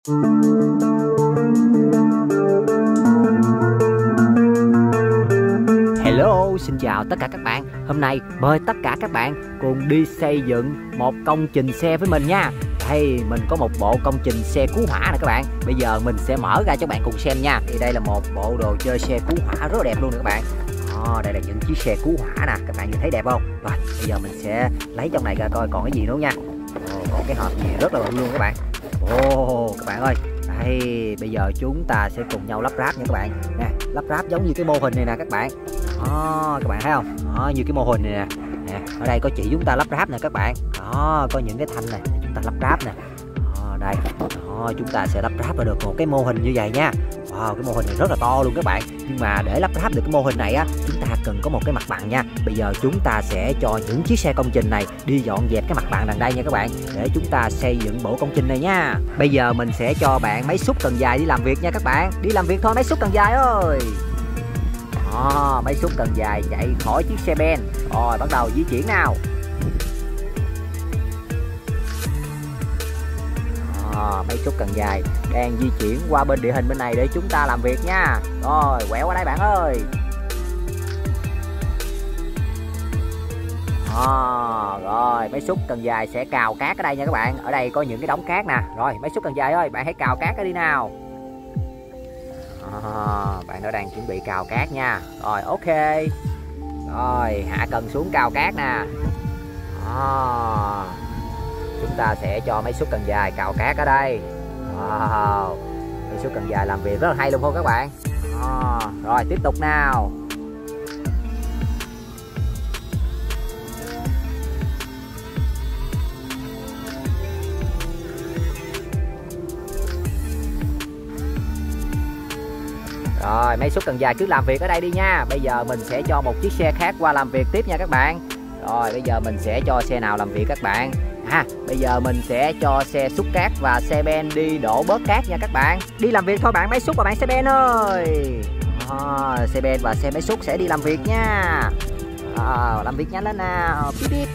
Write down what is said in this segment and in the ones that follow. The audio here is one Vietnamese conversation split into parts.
Hello, xin chào tất cả các bạn. Hôm nay mời tất cả các bạn cùng đi xây dựng một công trình xe với mình nha. Đây, mình có một bộ công trình xe cứu hỏa nè các bạn. Bây giờ mình sẽ mở ra cho các bạn cùng xem nha. Thì đây là một bộ đồ chơi xe cứu hỏa rất đẹp luôn nè các bạn. Đây là những chiếc xe cứu hỏa nè, các bạn nhìn thấy đẹp không? Rồi, bây giờ mình sẽ lấy trong này ra coi còn cái gì nữa nha. Còn cái hộp gì rất là bự luôn các bạn. Các bạn ơi, đây, bây giờ chúng ta sẽ cùng nhau lắp ráp nha các bạn. Nè, lắp ráp giống như cái mô hình này nè các bạn. Các bạn thấy không? Như cái mô hình này nè. Ở đây có chỉ chúng ta lắp ráp nè các bạn. Có những cái thanh này để chúng ta lắp ráp nè. Đây, chúng ta sẽ lắp ráp ra được một cái mô hình như vậy nha. Cái mô hình này rất là to luôn các bạn. Nhưng mà để lắp ráp được cái mô hình này á, chúng ta cần có một cái mặt bằng nha. Bây giờ chúng ta sẽ cho những chiếc xe công trình này đi dọn dẹp cái mặt bằng đằng đây nha các bạn, để chúng ta xây dựng bộ công trình này nha. Bây giờ mình sẽ cho bạn máy xúc cần dài đi làm việc nha các bạn. Đi làm việc thôi máy xúc cần dài ơi. Máy xúc cần dài chạy khỏi chiếc xe ben. Rồi bắt đầu di chuyển nào. Máy xúc cần dài đang di chuyển qua bên địa hình bên này để chúng ta làm việc nha. Rồi quẹo qua đây bạn ơi. Rồi máy xúc cần dài sẽ cào cát ở đây nha các bạn. Ở đây có những cái đống cát nè. Rồi máy xúc cần dài ơi, bạn hãy cào cát ở đi nào. Bạn đã đang chuẩn bị cào cát nha. Rồi ok. Rồi hạ cần xuống cào cát nè. Chúng ta sẽ cho máy xúc cần dài cào cát ở đây. Máy xúc cần dài làm việc rất là hay luôn không các bạn. Rồi tiếp tục nào. Rồi máy xúc cần dài cứ làm việc ở đây đi nha. Bây giờ mình sẽ cho một chiếc xe khác qua làm việc tiếp nha các bạn. Rồi bây giờ mình sẽ cho xe nào làm việc các bạn. Bây giờ mình sẽ cho xe xúc cát và xe ben đi đổ bớt cát nha các bạn. Đi làm việc thôi bạn máy xúc và bạn xe ben ơi. Xe ben và xe máy xúc sẽ đi làm việc nha. Làm việc nhanh lên nào.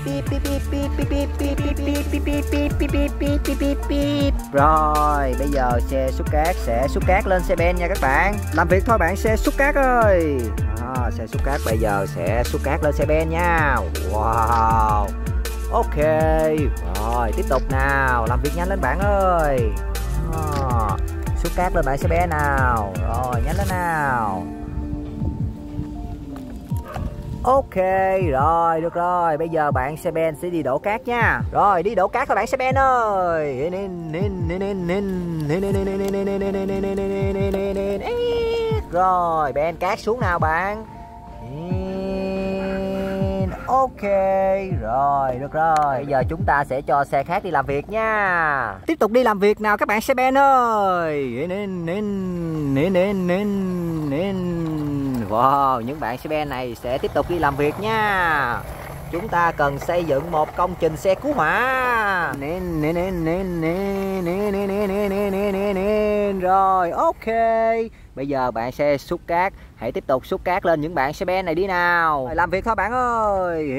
Rồi bây giờ xe xúc cát sẽ xúc cát lên xe ben nha các bạn. Làm việc thôi bạn xe xúc cát ơi. Xe xúc cát bây giờ sẽ xúc cát lên xe ben nha. Wow. Ok. Rồi tiếp tục nào. Làm việc nhanh lên bạn ơi. Xúc cát lên bạn xe ben nào. Rồi nhanh lên nào. Ok rồi, được rồi. Bây giờ bạn xe ben sẽ đi đổ cát nha. Rồi đi đổ cát thôi bạn xe ben ơi. Rồi ben cát xuống nào bạn. Ok rồi, được rồi. Bây giờ chúng ta sẽ cho xe khác đi làm việc nha. Tiếp tục đi làm việc nào các bạn xe ben ơi. Wow, những bạn xe ben này sẽ tiếp tục đi làm việc nha. Chúng ta cần xây dựng một công trình xe cứu hỏa. Rồi ok. Bây giờ bạn xe xúc cát hãy tiếp tục xúc cát lên những bạn xe ben này đi nào. Làm việc thôi bạn ơi.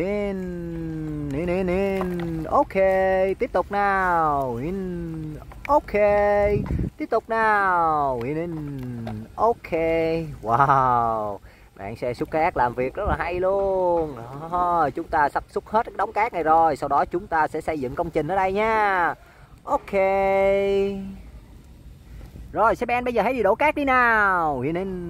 Ok, tiếp tục nào. Ok, tiếp tục nào. Ok. Wow, bạn xe xúc cát làm việc rất là hay luôn. Chúng ta sắp xúc hết cái đống cát này rồi. Sau đó chúng ta sẽ xây dựng công trình ở đây nha. Ok. Rồi xe ben bây giờ hãy đi đổ cát đi nào.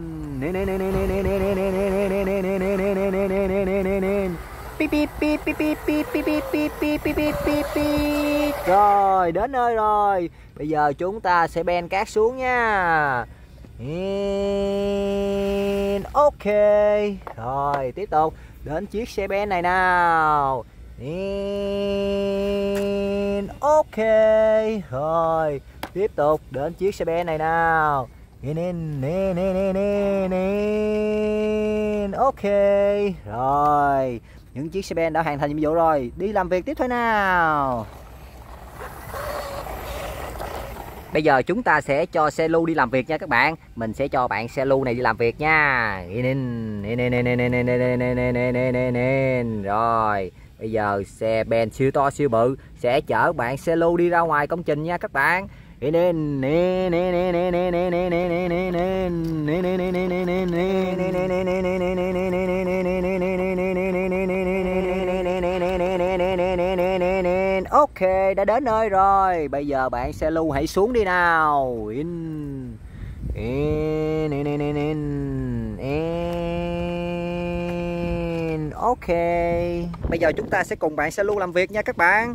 Rồi đến nơi rồi. Bây giờ chúng ta sẽ ben cát xuống nha. Ok. Rồi tiếp tục đến chiếc xe ben này nào. Ok. Rồi tiếp tục đến chiếc xe ben này nào. Ok. Rồi những chiếc xe ben đã hoàn thành nhiệm vụ rồi. Đi làm việc tiếp thôi nào. Bây giờ chúng ta sẽ cho xe lu đi làm việc nha các bạn. Mình sẽ cho bạn xe lu này đi làm việc nha. Rồi bây giờ xe ben siêu to siêu bự sẽ chở bạn xe lu đi ra ngoài công trình nha các bạn. Ok, đã đến nơi rồi. Bây giờ bạn xe lưu hãy xuống đi nào. Ok. Bây giờ chúng ta sẽ cùng bạn xe lưu làm việc nha các bạn.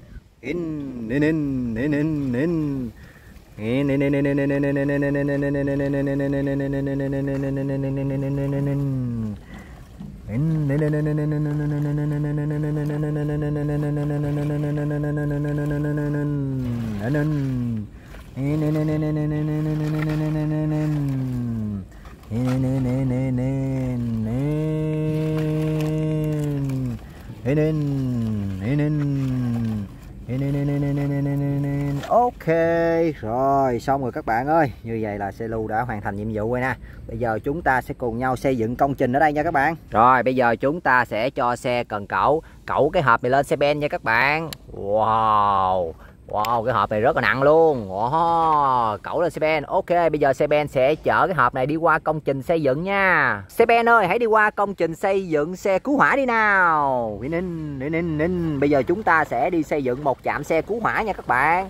Ok rồi, xong rồi các bạn ơi. Như vậy là xe lưu đã hoàn thành nhiệm vụ rồi nè. Bây giờ chúng ta sẽ cùng nhau xây dựng công trình ở đây nha các bạn. Rồi bây giờ chúng ta sẽ cho xe cần cẩu cái hộp này lên xe ben nha các bạn. Wow, cái hộp này rất là nặng luôn. Cẩu lên xe ben. Ok, bây giờ xe ben sẽ chở cái hộp này đi qua công trình xây dựng nha. Xe ben ơi, hãy đi qua công trình xây dựng xe cứu hỏa đi nào. Bây giờ chúng ta sẽ đi xây dựng một trạm xe cứu hỏa nha các bạn.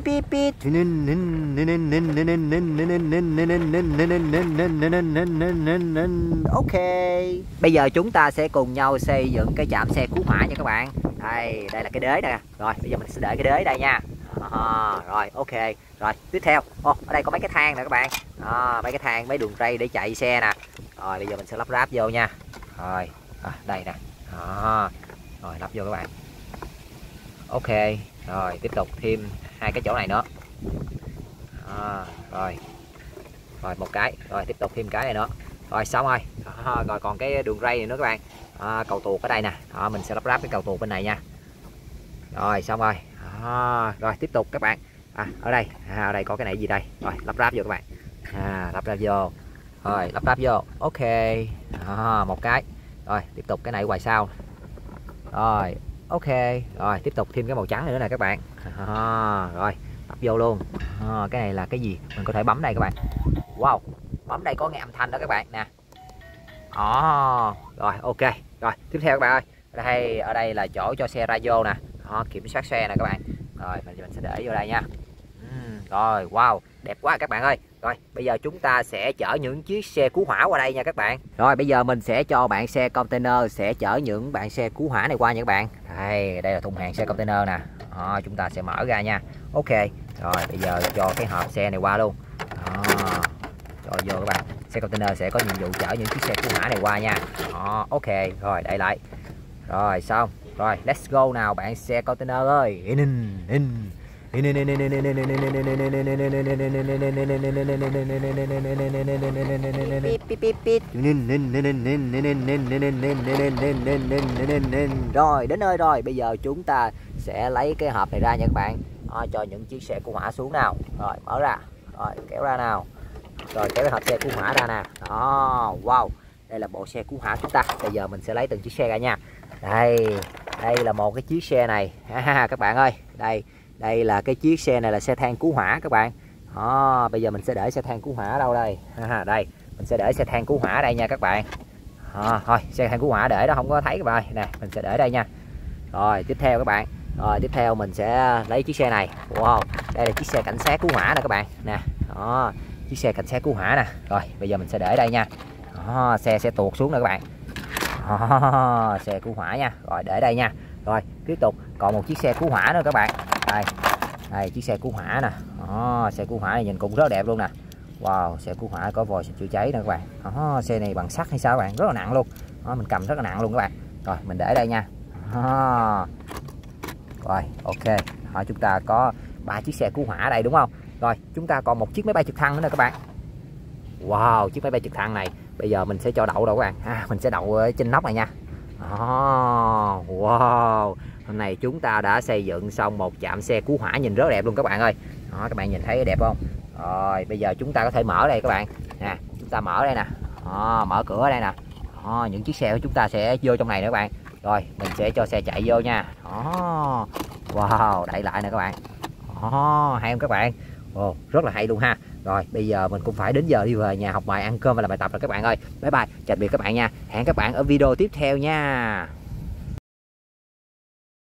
Ok, bây giờ chúng ta sẽ cùng nhau xây dựng cái trạm xe cứu hỏa nha các bạn. Đây là cái đế nè. Rồi bây giờ mình sẽ để cái đế đây nha. Rồi ok. Rồi tiếp theo ở đây có mấy cái thang nè các bạn. Mấy cái thang, mấy đường ray để chạy xe nè. Rồi bây giờ mình sẽ lắp ráp vô nha. Rồi đây nè. Rồi lắp vô các bạn. Ok. Rồi tiếp tục thêm hai cái chỗ này nữa. Rồi một cái. Rồi tiếp tục thêm cái này nữa. Rồi xong rồi. Rồi còn cái đường ray này nữa các bạn. Cầu tuột ở đây nè. Mình sẽ lắp ráp cái cầu tuột bên này nha. Rồi xong rồi. Rồi tiếp tục các bạn. Ở đây có cái này gì đây. Rồi lắp ráp vô các bạn. Lắp ráp vô. Rồi lắp ráp vô. Ok. Một cái. Rồi tiếp tục cái này ngoài sau. Rồi ok. Rồi tiếp tục thêm cái màu trắng nữa nè các bạn. Rồi lắp vô luôn. Cái này là cái gì, mình có thể bấm đây các bạn. Wow, bấm đây có nghe âm thanh đó các bạn nè. Rồi ok. Rồi tiếp theo các bạn ơi, ở đây là chỗ cho xe ra vô nè. Kiểm soát xe nè các bạn. Rồi mình sẽ để vô đây nha. Rồi wow, đẹp quá các bạn ơi. Rồi bây giờ chúng ta sẽ chở những chiếc xe cứu hỏa qua đây nha các bạn. Rồi bây giờ mình sẽ cho bạn xe container sẽ chở những bạn xe cứu hỏa này qua nha các bạn. Đây là thùng hàng xe container nè. Chúng ta sẽ mở ra nha. Ok. Rồi bây giờ cho cái hộp xe này qua luôn. Cho vô các bạn. Xe container sẽ có nhiệm vụ chở những chiếc xe cứu hỏa này qua nha. Ok. Rồi đậy lại. Rồi xong. Rồi let's go nào bạn xe container ơi. Rồi đến nơi rồi. Bây giờ chúng ta sẽ lấy cái hộp này ra nha các bạn. Cho những chiếc xe cứu hỏa xuống nào. Rồi mở ra. Rồi kéo ra nào. Rồi kéo cái hộp xe cứu hỏa ra nè. Wow, đây là bộ xe cứu hỏa chúng ta. Bây giờ mình sẽ lấy từng chiếc xe ra nha. Đây là một cái chiếc xe này. Các bạn ơi, đây là cái chiếc xe này là xe thang cứu hỏa các bạn. Bây giờ mình sẽ để xe thang cứu hỏa ở đâu đây? Đây, mình sẽ để xe thang cứu hỏa ở đây nha các bạn. Thôi, xe thang cứu hỏa để đó không có thấy các bạn ơi. Nè, mình sẽ để đây nha. Rồi, tiếp theo các bạn. Rồi, tiếp theo mình sẽ lấy chiếc xe này. Wow, đây là chiếc xe cảnh sát cứu hỏa nè các bạn. Nè, chiếc xe cảnh sát cứu hỏa nè. Rồi, bây giờ mình sẽ để đây nha. Xe sẽ tuột xuống nè các bạn. Xe cứu hỏa nha. Rồi để đây nha. Rồi tiếp tục còn một chiếc xe cứu hỏa nữa các bạn. Đây chiếc xe cứu hỏa nè. Xe cứu hỏa này nhìn cũng rất đẹp luôn nè. Wow, xe cứu hỏa có vòi chữa cháy nè các bạn. Xe này bằng sắt hay sao các bạn, rất là nặng luôn. Mình cầm rất là nặng luôn các bạn. Rồi mình để đây nha. Rồi ok. Chúng ta có 3 chiếc xe cứu hỏa ở đây đúng không? Rồi chúng ta còn một chiếc máy bay trực thăng nữa nè các bạn. Wow, chiếc máy bay trực thăng này bây giờ mình sẽ cho đậu đâu các bạn. Mình sẽ đậu ở trên nóc này nha. Wow, hôm nay chúng ta đã xây dựng xong một trạm xe cứu hỏa nhìn rất đẹp luôn các bạn ơi. Các bạn nhìn thấy đẹp không? Rồi bây giờ chúng ta có thể mở đây các bạn nè. Chúng ta mở đây nè. Mở cửa ở đây nè. Những chiếc xe của chúng ta sẽ vô trong này nữa các bạn. Rồi mình sẽ cho xe chạy vô nha. Wow, đậy lại nè các bạn. Hay không các bạn? Ồ, rất là hay luôn ha. Rồi bây giờ mình cũng phải đến giờ đi về nhà học bài, ăn cơm và làm bài tập rồi các bạn ơi. Bye bye, chào tạm biệt các bạn nha. Hẹn các bạn ở video tiếp theo nha.